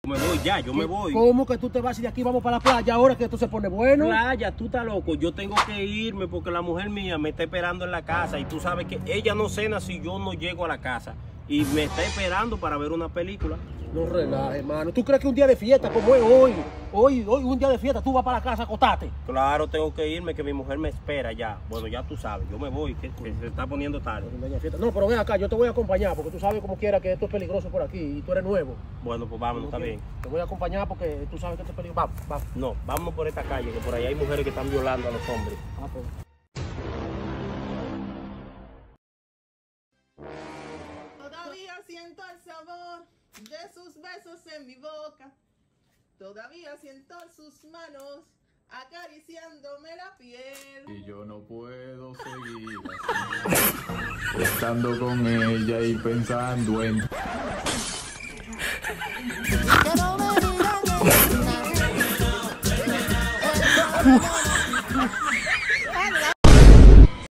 Me voy ya, yo me voy. ¿Cómo que tú te vas y de aquí vamos para la playa ahora que esto se pone bueno? Playa, tú estás loco. Yo tengo que irme porque la mujer mía me está esperando en la casa y tú sabes que ella no cena si yo no llego a la casa. Y me está esperando para ver una película. No relajes, hermano. ¿Tú crees que un día de fiesta como es hoy, un día de fiesta, tú vas para la casa a acostarte? Claro, tengo que irme, que mi mujer me espera ya. Bueno, ya tú sabes, yo me voy, que se está poniendo tarde. No, pero ven acá, yo te voy a acompañar porque tú sabes como quiera que esto es peligroso por aquí y tú eres nuevo. Bueno, pues vámonos, está bien. Te voy a acompañar porque tú sabes que esto es peligroso. Vamos. No, vámonos por esta calle, que por ahí hay mujeres que están violando a los hombres. Pues. Todavía siento el sabor de sus besos en mi boca. Todavía siento sus manos acariciándome la piel. Y yo no puedo seguir así, estando con ella y pensando en... Que no me digan